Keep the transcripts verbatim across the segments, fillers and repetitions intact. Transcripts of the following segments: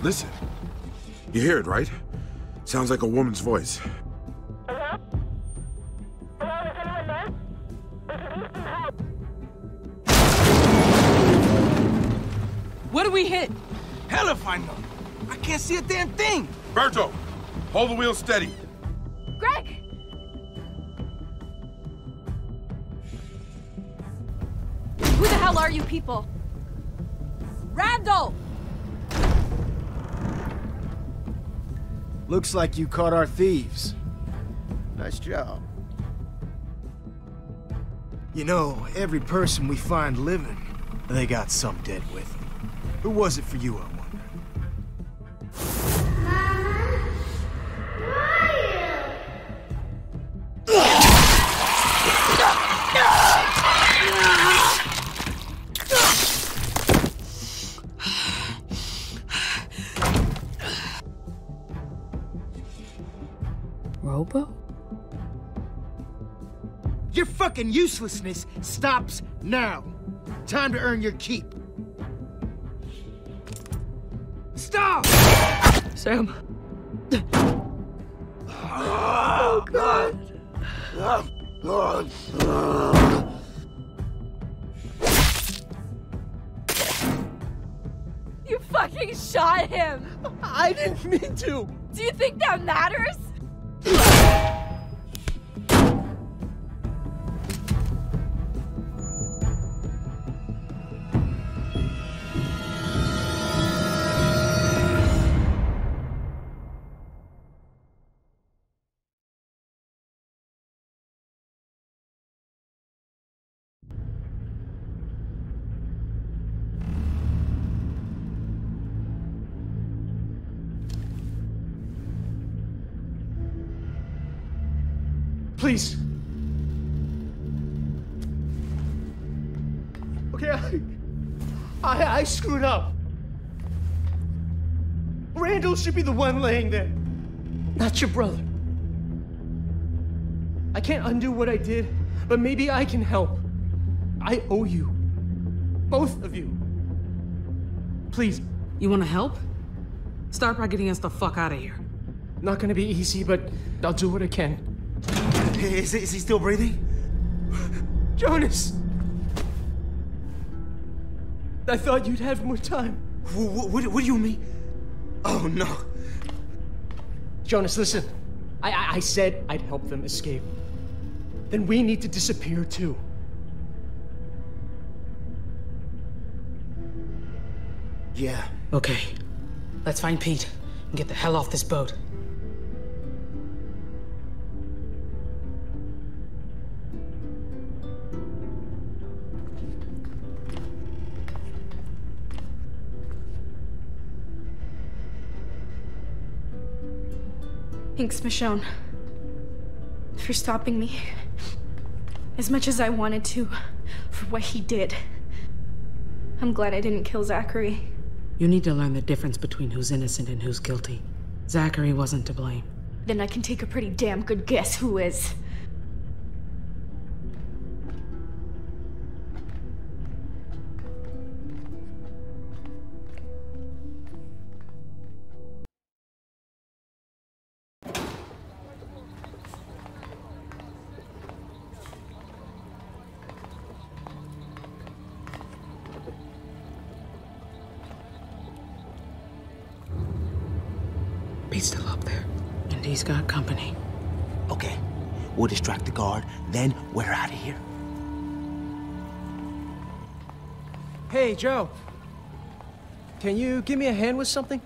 Listen. You hear it, right? Sounds like a woman's voice. Hello? Hello, is anyone there? We could use some help. What do we hit? Hell if I know. I can't see a damn thing. Berto, hold the wheel steady. Greg! Who the hell are you people? Randall! Looks like you caught our thieves. Nice job. You know, every person we find living, they got some dead with them. Who was it for you, I wonder? Robo? Your fucking uselessness stops now. Time to earn your keep. Stop! Sam. Oh, God. You fucking shot him! I didn't mean to! Do you think that matters? Please. Okay, I, I... I screwed up. Randall should be the one laying there, not your brother. I can't undo what I did, but maybe I can help. I owe you. Both of you. Please. You want to help? Start by getting us the fuck out of here. Not gonna be easy, but I'll do what I can. Is, is he still breathing? Jonas! I thought you'd have more time. What, what, what do you mean? Oh, no. Jonas, listen. I, I, I said I'd help them escape. Then we need to disappear, too. Yeah. Okay. Let's find Pete and get the hell off this boat. Thanks, Michonne, for stopping me. As much as I wanted to, for what he did. I'm glad I didn't kill Zachary. You need to learn the difference between who's innocent and who's guilty. Zachary wasn't to blame. Then I can take a pretty damn good guess who is. Pete's still up there, and he's got company. Okay, we'll distract the guard, then we're out of here. Hey, Joe. Can you give me a hand with something?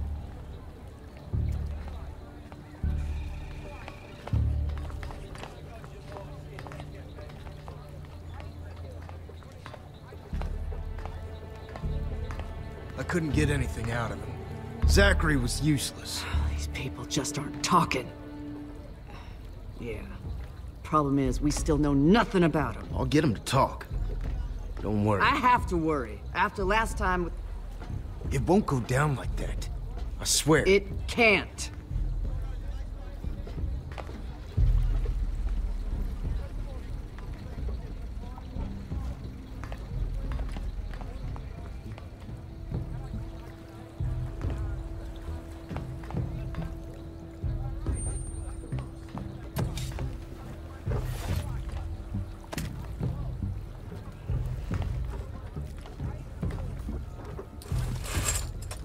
I couldn't get anything out of him. Zachary was useless. These people just aren't talking. Yeah. Problem is, we still know nothing about him. I'll get him to talk. Don't worry. I have to worry. After last time... It won't go down like that. I swear. It can't.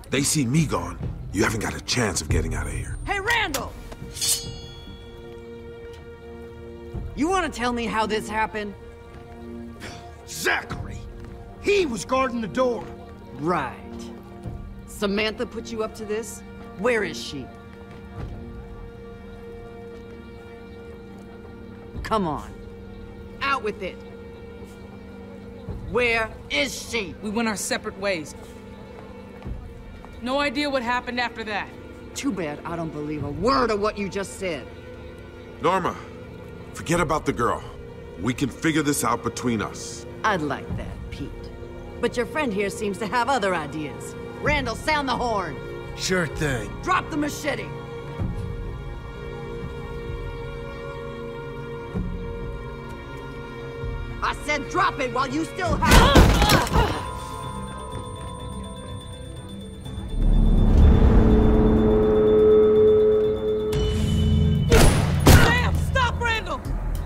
They see me gone, you haven't got a chance of getting out of here. Hey, Randall! You want to tell me how this happened? Zachary! He was guarding the door. Right. Samantha put you up to this? Where is she? Come on. Out with it. Where is she? We went our separate ways. No idea what happened after that. Too bad I don't believe a word of what you just said. Norma, forget about the girl. We can figure this out between us. I'd like that, Pete. But your friend here seems to have other ideas. Randall, sound the horn. Sure thing. Drop the machete. I said drop it while you still have... Sam, stop Randall!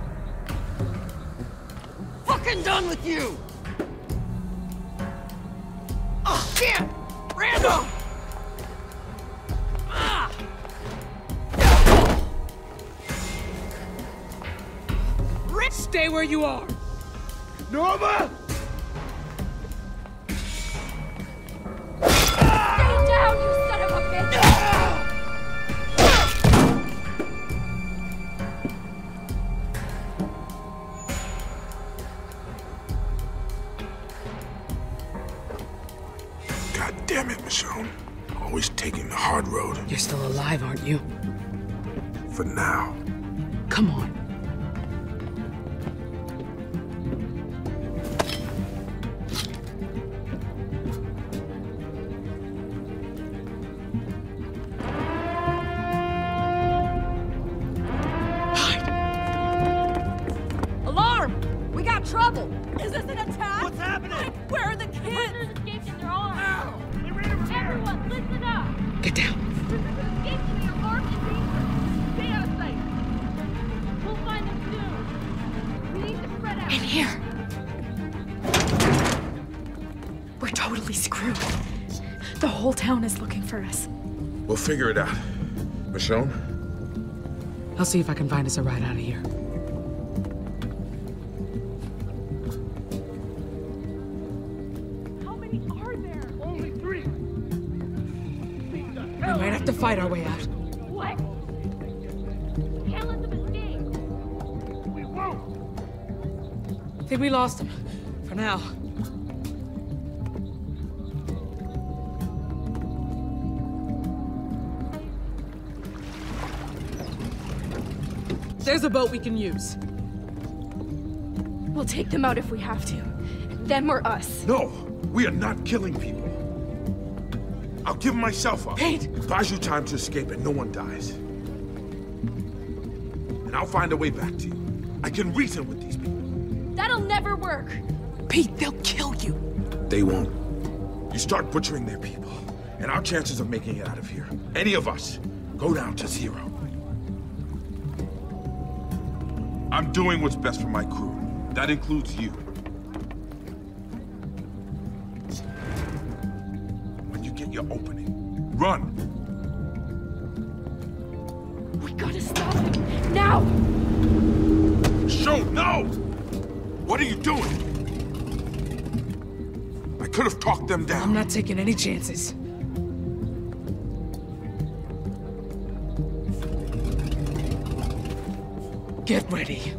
Fucking done with you! Oh, shit! Randall! Ah! Stay where you are! Norma! Stay down, you son of a bitch! God damn it, Michonne. Always taking the hard road. You're still alive, aren't you? For now. Come on. Trouble! Is this an attack? What's happening? Where are the kids? Prisoners escaped in their arms. Ow! They ran over there. Everyone, listen up. Get down. Prisoners escaped in the alarm is dangerous. Stay out of sight. We'll find them soon. We need to spread out. In here. We're totally screwed. The whole town is looking for us. We'll figure it out. Michonne? I'll see if I can find us a ride out of here. We might have to fight our way out. What? Can't let them escape. We won't. I think we lost him. For now. There's a boat we can use. We'll take them out if we have to. Them or us. No, we are not killing people. I'll give myself up. Pete! Buys you time to escape and no one dies. And I'll find a way back to you. I can reason with these people. That'll never work. Pete, they'll kill you. They won't. You start butchering their people, and our chances of making it out of here, any of us, go down to zero. I'm doing what's best for my crew. That includes you. When you get your opening, run. We gotta stop him. Now! Show, no! What are you doing? I could have talked them down. I'm not taking any chances. Get ready.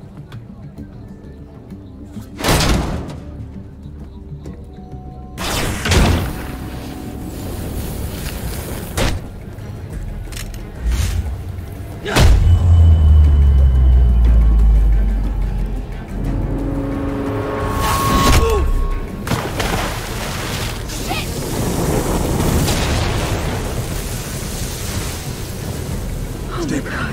Stay back.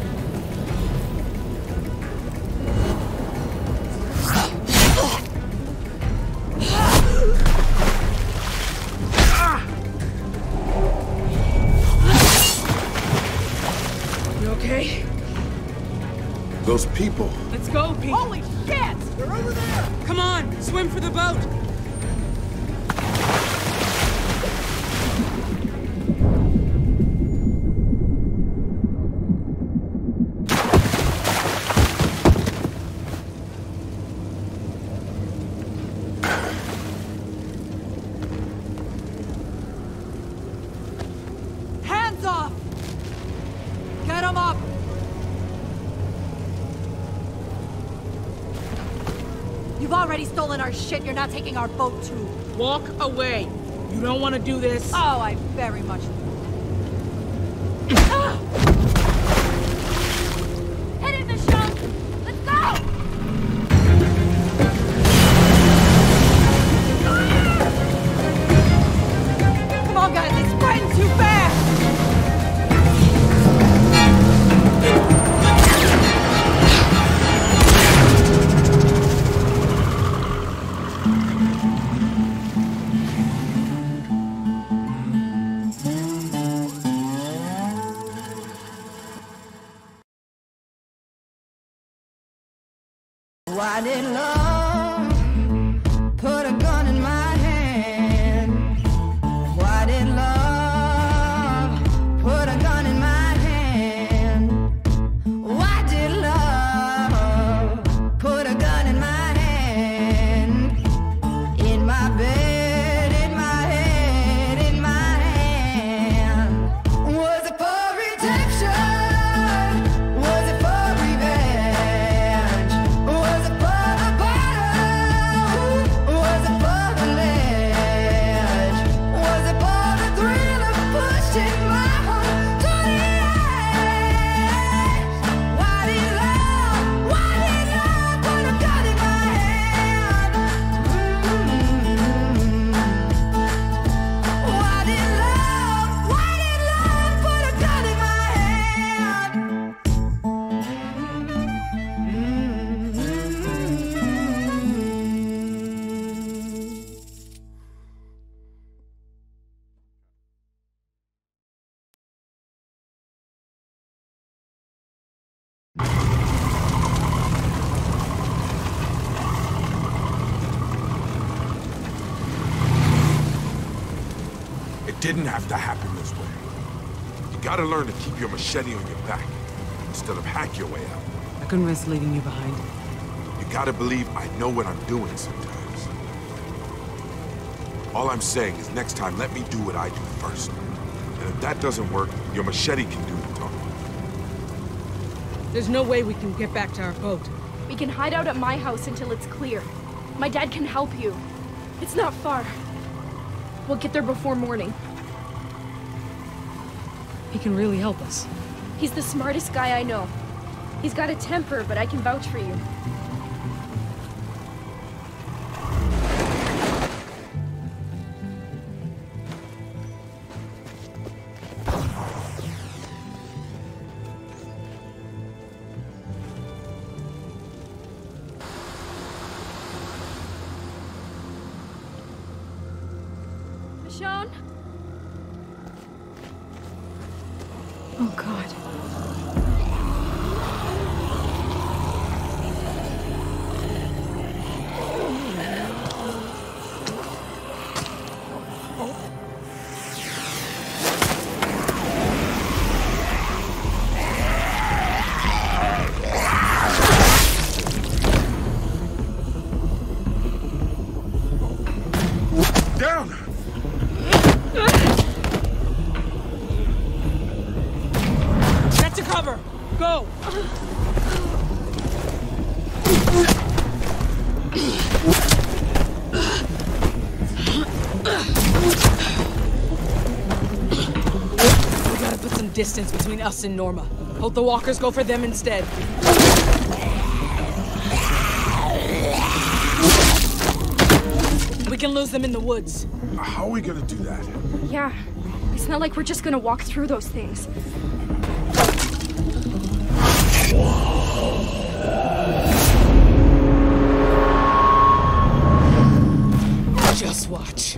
You okay? Those people. Let's go, Pete. Holy shit! They're over there. Come on, swim for the boat. Set him up! You've already stolen our shit. You're not taking our boat too. Walk away. You don't want to do this. Oh, I very much. Hit it, Michonne! Let's go! Come on, guys. It's spreading too fast. Why did love put a gun in my hand? Why did love put a gun in my hand? Why did love put a gun in my hand? In my bed, in my head, in my hand. Was it for redemption? Was it for revenge? Was it for the bottom? Was it for the ledge? Was it for the thrill of pushing my heart to the edge? Why did love, why did love put a gun in my hand? Mm-hmm. Why did love, why did love put a gun in my hand? It didn't have to happen this way. You gotta learn to keep your machete on your back instead of hack your way out. I couldn't risk leaving you behind. You gotta believe I know what I'm doing sometimes. All I'm saying is next time, let me do what I do first. And if that doesn't work, your machete can do the talking. There's no way we can get back to our boat. We can hide out at my house until it's clear. My dad can help you. It's not far. We'll get there before morning. He can really help us. He's the smartest guy I know. He's got a temper, but I can vouch for you. Michonne? Oh, God. Down! Get to cover! Go! We gotta put some distance between us and Norma. Hope the walkers go for them instead. We can lose them in the woods. How are we gonna do that? Yeah. It's not like we're just gonna walk through those things. Just watch.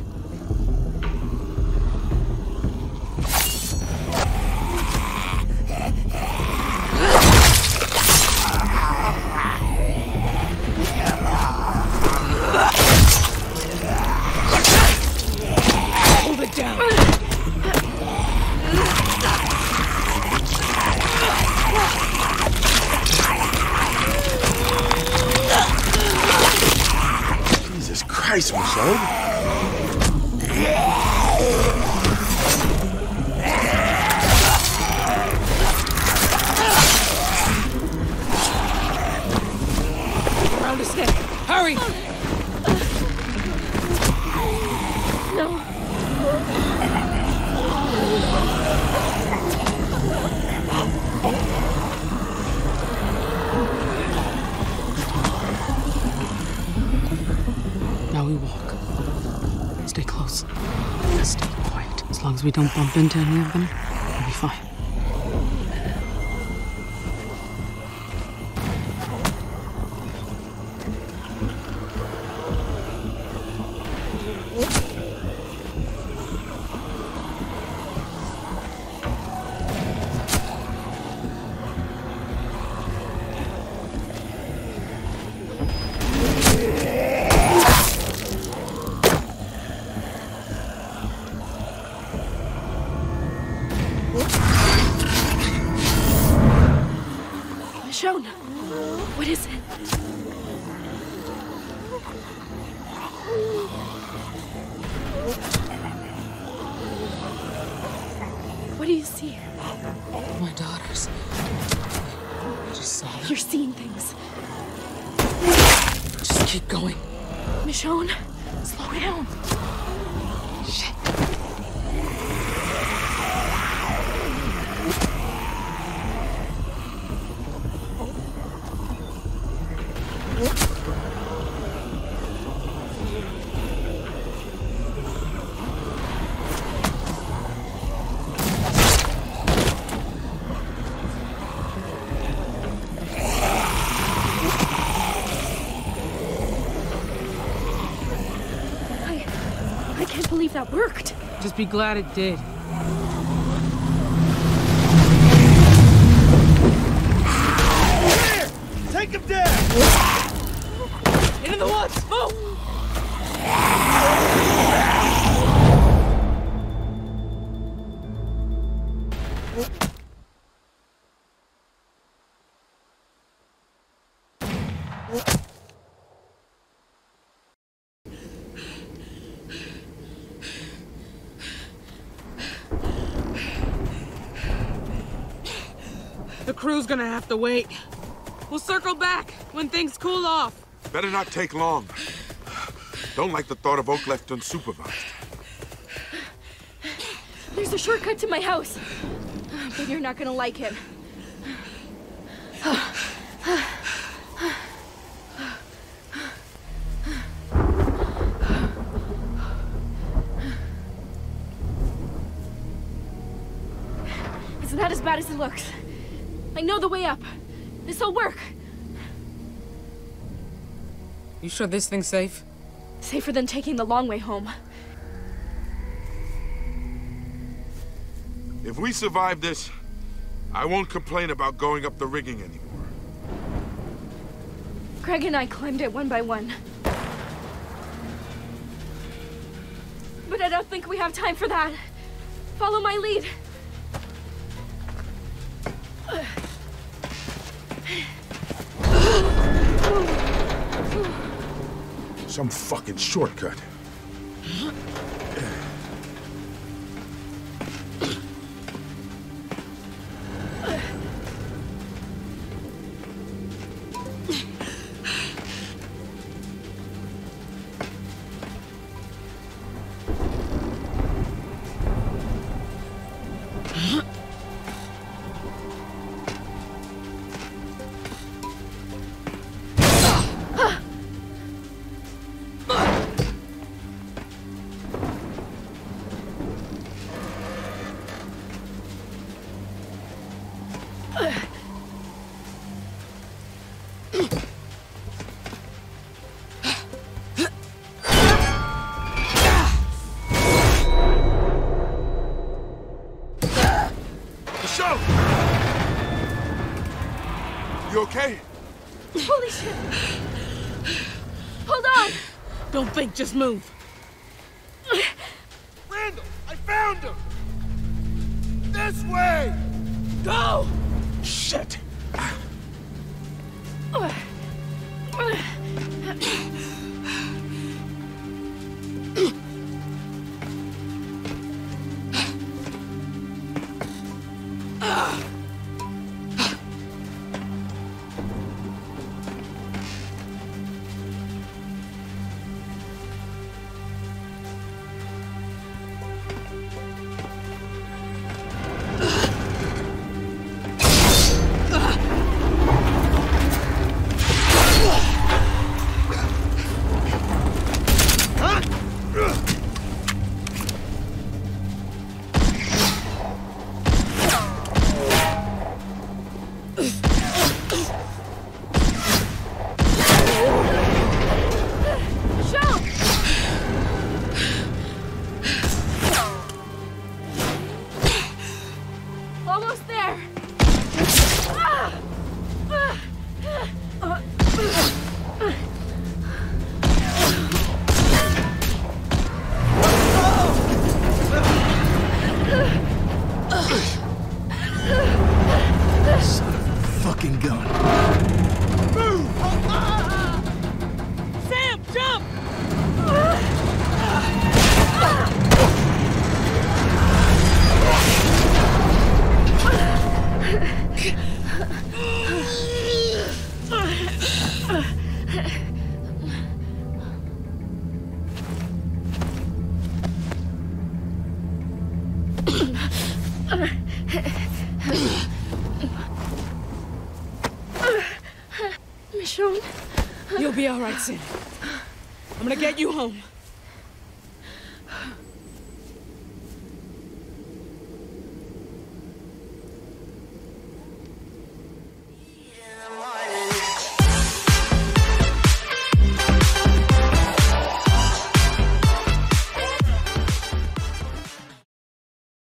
Hold it down. Jesus Christ, Michonne! we don't bump into any of them, we'll be fine. Michonne, what is it? What do you see? My daughters. I just saw them. You're seeing things. Just keep going. Michonne, slow down. Shit. I can't believe that worked. Just be glad it did. Here! Take him down! Into the woods! Move! The crew's gonna have to wait. We'll circle back when things cool off. Better not take long. Don't like the thought of Oak left unsupervised. There's a shortcut to my house, but you're not gonna like it. It's not as bad as it looks. I know the way up. This'll work. You sure this thing's safe? Safer than taking the long way home. If we survive this, I won't complain about going up the rigging anymore. Greg and I climbed it one by one. But I don't think we have time for that. Follow my lead. Some fucking shortcut. You okay? Holy shit! Hold on! Don't think, just move. Randall, I found him! This way! Go! Shit! almost there. Ah! Ah! Uh, Son of a fucking gun. Move! Sam, jump! Michonne. You'll be all right, Sam. I'm gonna get you home.